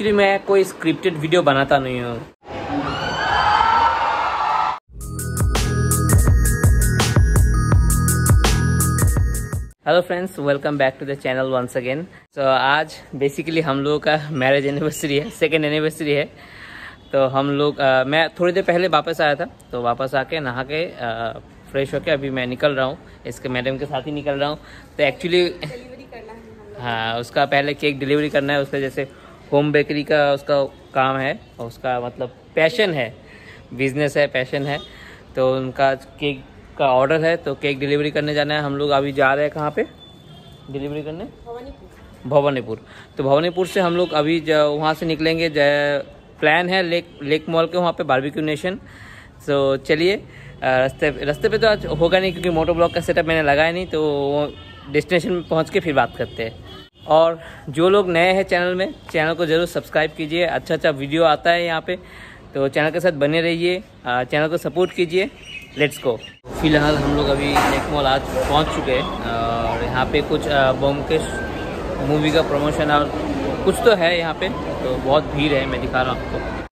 Actually मैं कोई scripted video बनाता नहीं हूँ। Hello friends, welcome back to the channel once again. तो आज बेसिकली हम लोगों का मैरिज एनिवर्सरी है, सेकेंड एनिवर्सरी है। तो हम लोग मैं थोड़ी देर पहले वापस आया था, तो वापस आके नहा के फ्रेश होके अभी मैं निकल रहा हूँ, इसके मैडम के साथ ही निकल रहा हूँ। तो एक्चुअली डिलीवरी करना है, हाँ, उसका पहले केक डिलीवरी करना है। उसका जैसे होम बेकरी का उसका काम है, उसका मतलब पैशन है, बिजनेस है, पैशन है। तो उनका केक का ऑर्डर है, तो केक डिलीवरी करने जाना है। हम लोग अभी जा रहे हैं कहाँ पे डिलीवरी करने? भवानीपुर। तो भवानीपुर से हम लोग अभी वहाँ से निकलेंगे। प्लान है लेक मॉल के वहाँ पे बारबेक्यू नेशन। तो चलिए, रास्ते पे तो आज होगा नहीं क्योंकि मोटो ब्लॉग का सेटअप मैंने लगाया नहीं, तो वो डेस्टिनेशन में पहुँच के फिर बात करते हैं। और जो लोग नए हैं चैनल में, चैनल को ज़रूर सब्सक्राइब कीजिए। अच्छा विडियो आता है यहाँ पे, तो चैनल के साथ बने रहिए, चैनल को सपोर्ट कीजिए। Let's go. फिलहाल हम लोग अभी लेक मॉल आज पहुँच चुके हैं और यहाँ पे कुछ ब्योमकेश मूवी का प्रमोशन और कुछ तो है यहाँ पे, तो बहुत भीड़ है, मैं दिखा रहा हूँ आपको।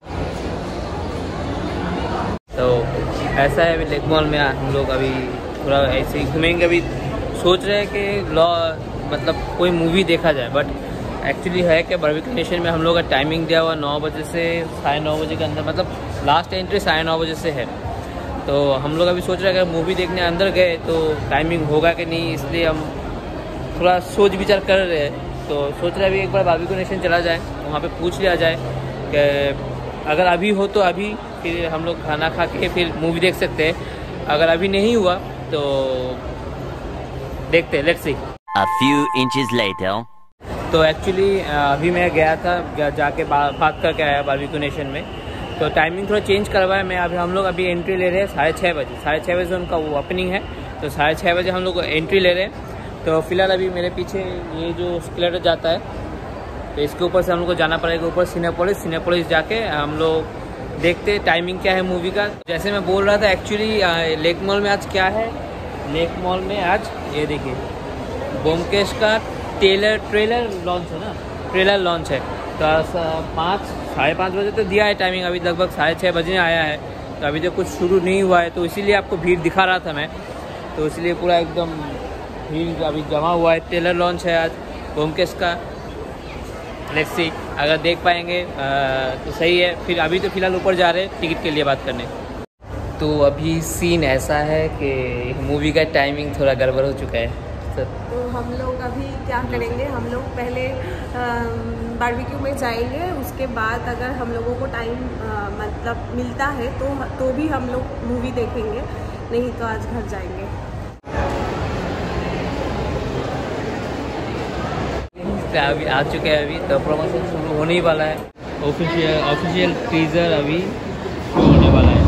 तो ऐसा है, अभी लेक मॉल में हम लोग अभी थोड़ा ऐसे ही घूमेंगे। अभी सोच रहे हैं कि मतलब कोई मूवी देखा जाए, बट एक्चुअली है कि बारबेक्यू नेशन में हम लोग का टाइमिंग दिया हुआ 9 बजे से 9:30 बजे के अंदर, मतलब लास्ट एंट्री 9:30 बजे से है। तो हम लोग अभी सोच रहे हैं अगर मूवी देखने अंदर गए तो टाइमिंग होगा कि नहीं, इसलिए हम थोड़ा सोच विचार कर रहे हैं। तो सोच रहे हैं अभी एक बार बारबेक्यू नेशन चला जाए, वहाँ पे पूछ लिया जाए कि अगर अभी हो तो अभी, फिर हम लोग खाना खा के फिर मूवी देख सकते हैं। अगर अभी नहीं हुआ तो देखते हैं, let's see. A few inches later. तो एक्चुअली अभी मैं गया था, जाके बात करके आया बारबेक्यू नेशन में। तो टाइमिंग थोड़ा चेंज करवाया मैं। अभी हम लोग अभी एंट्री ले रहे हैं 6:30 बजे। 6:30 बजे उनका वो ओपनिंग है, तो 6:30 बजे हम लोग एंट्री ले रहे हैं। तो फिलहाल अभी मेरे पीछे ये जो स्केलेटर जाता है, तो इसके ऊपर से हम लोग को जाना पड़ेगा ऊपर सिनेपोलिस जाके हम लोग देखते टाइमिंग क्या है मूवी का। जैसे मैं बोल रहा था, एक्चुअली लेक मॉल में आज क्या है, लेक मॉल में आज ये देखिए ब्योमकेश का ट्रेलर लॉन्च है ना, ट्रेलर लॉन्च है। तो 5-5:30 बजे तो दिया है टाइमिंग, अभी लगभग 6:30 बजे आया है। तो अभी तो कुछ शुरू नहीं हुआ है, तो इसीलिए आपको भीड़ दिखा रहा था मैं। तो इसलिए पूरा एकदम भीड़ अभी जमा हुआ है। ट्रेलर लॉन्च है आज ब्योमकेश का। लेट्स सी, अगर देख पाएंगे तो सही है। फिर अभी तो फिलहाल ऊपर जा रहे हैं टिकट के लिए बात करने। तो अभी सीन ऐसा है कि मूवी का टाइमिंग थोड़ा गड़बड़ हो चुका है। तो हम लोग अभी क्या करेंगे, हम लोग पहले बारबेक्यू में जाएंगे, उसके बाद अगर हम लोगों को टाइम मतलब मिलता है तो भी हम लोग मूवी देखेंगे, नहीं तो आज घर जाएंगे। अभी आ चुके हैं, अभी तो प्रमोशन शुरू होने ही वाला है। ऑफिशियल टीजर अभी शुरू होने वाला है।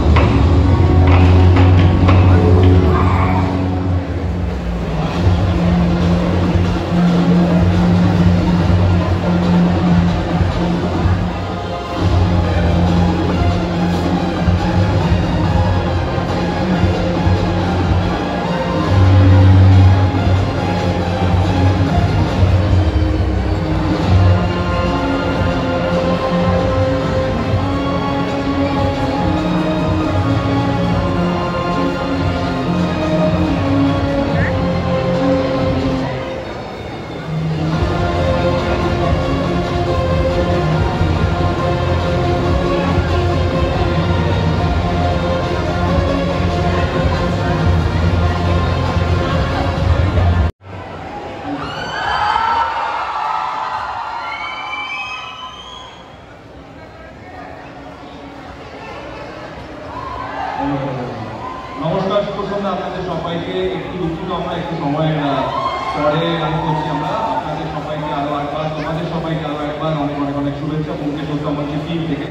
নমস্কার, শুভ সন্ধ্যা আপনাদের সবাইকে। একটু দুঃখিত, আমরা একটু সময় পরে করছি। আমরা আপনাদের সবাইকে আরো একবার, তোমাদের সবাইকে আরো একবার অনেক অনেক অনেক শুভেচ্ছা ব্যোমকেশ সত্যমঞ্চের টিম থেকে।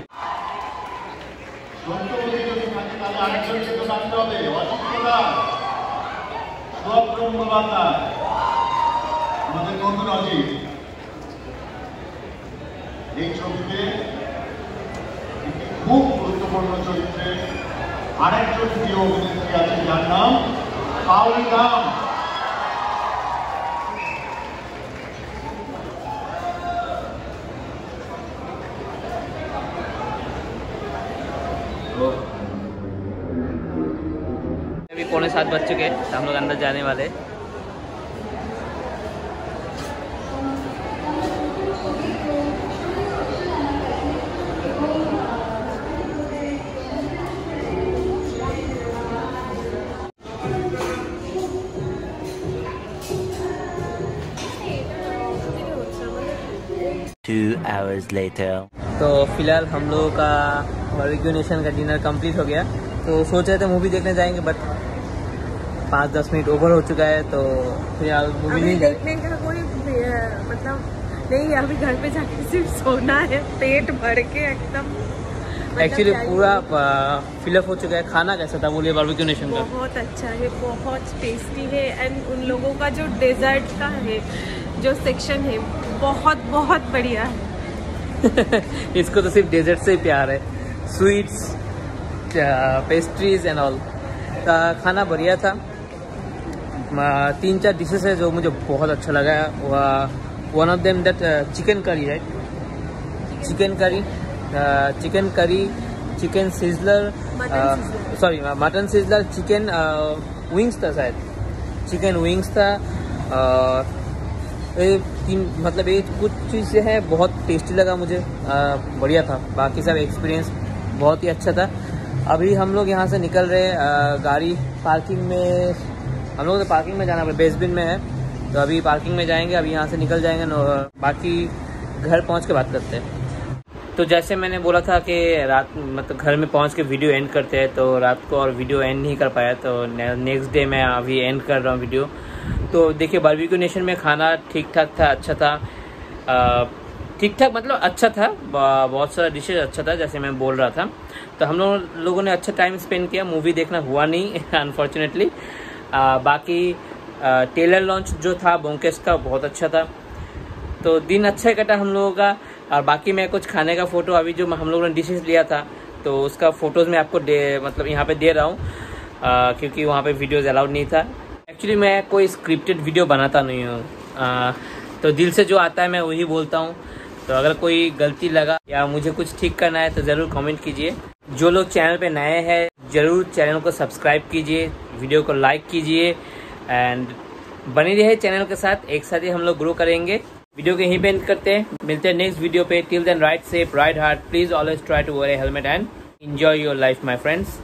আরেকজনকে তো জানতে হবে, অসুস্থতা সব ব্রহ্মবাতা আমাদের নতুন অজিত। এই ছবিতে একটি খুব গুরুত্বপূর্ণ চরিত্রে আরেকজন প্রিয় অভিনেত্রী আছে, যার নাম পাওলি রাম। अभी 6:45 बज चुके हैं, तो हम लोग अंदर जाने वाले हैं। Two hours later. तो फिलहाल हम लोगों का बारबेक्यू नेशन का डिनर कंप्लीट हो गया। तो सोच रहे थे मूवी देखने जाएंगे, बट 5-10 मिनट ओवर हो चुका है, तो फिलहाल मूवी नहीं देखने का कोई मतलब नहीं, अभी घर पे जाके सिर्फ सोना है पेट भर के एकदम। एक्चुअली पूरा फिलअप हो चुका है। खाना कैसा था बोलिए बारबेक्यू नेशन का? बहुत अच्छा है, बहुत टेस्टी है। एंड उन लोगों का जो डेजर्ट का है जो सेक्शन है बहुत बढ़िया है। इसको तो सिर्फ डेजर्ट से ही प्यार है, स्वीट्स, पेस्ट्रीज एंड ऑल। खाना बढ़िया था। 3-4 डिशेस है जो मुझे बहुत अच्छा लगा। One of them that chicken curry, right? Chicken curry, chicken sizzler, sorry mutton sizzler, chicken wings था शायद, चिकन विंग्स था। मतलब ये कुछ चीज़ें हैं, बहुत टेस्टी लगा मुझे, बढ़िया था। बाकी सब एक्सपीरियंस बहुत ही अच्छा था। अभी हम लोग यहाँ से निकल रहे, गाड़ी पार्किंग में, हम लोग तो पार्किंग में जाना है, बेसबिन में है, तो अभी पार्किंग में जाएंगे, अभी यहाँ से निकल जाएंगे। बाकी घर पहुँच के बात करते हैं। तो जैसे मैंने बोला था कि रात मतलब घर में पहुँच के वीडियो एंड करते हैं, तो रात को और वीडियो एंड नहीं कर पाया, तो नेक्स्ट डे मैं अभी एंड कर रहा हूँ वीडियो। तो देखिए बारबेक्यू नेशन में खाना ठीक ठाक था, अच्छा था, ठीक ठाक मतलब अच्छा था, बहुत सारा डिशेज अच्छा था जैसे मैं बोल रहा था। तो हम लोगों ने अच्छा टाइम स्पेंड किया, मूवी देखना हुआ नहीं अनफॉर्चुनेटली। बाकी टेलर लॉन्च जो था बोंकेस का बहुत अच्छा था, तो दिन अच्छा कटा हम लोगों का। और बाकी मैं कुछ खाने का फ़ोटो अभी जो हम लोगों ने डिशेज लिया था, तो उसका फ़ोटोज़ मैं आपको मतलब यहाँ पे दे रहा हूँ, क्योंकि वहाँ पे वीडियोज़ अलाउड नहीं था। एक्चुअली मैं कोई स्क्रिप्टेड वीडियो बनाता नहीं हूँ, तो दिल से जो आता है मैं वही बोलता हूँ। तो अगर कोई गलती लगा या मुझे कुछ ठीक करना है तो ज़रूर कमेंट कीजिए। जो लोग चैनल पे नए हैं ज़रूर चैनल को सब्सक्राइब कीजिए, वीडियो को लाइक कीजिए एंड बने रहिए चैनल के साथ। एक साथ ही हम लोग ग्रो करेंगे। वीडियो को यहीं पे एंड करते हैं, मिलते हैं नेक्स्ट वीडियो पे। Till then ride safe, ride hard, please always try to wear a helmet and enjoy your life my friends.